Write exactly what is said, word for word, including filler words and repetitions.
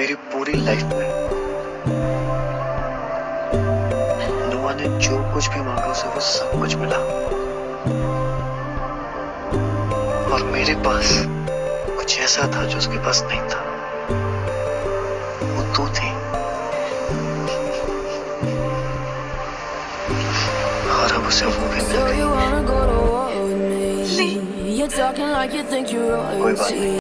मेरी पूरी लाइफ में नुआ ने जो कुछ भी मांगा उसे वो सब कुछ मिला, और मेरे पास कुछ ऐसा था जो उसके पास नहीं था। वो तू थी, और अब उसे वो भी मिल गई। कोई बात नहीं।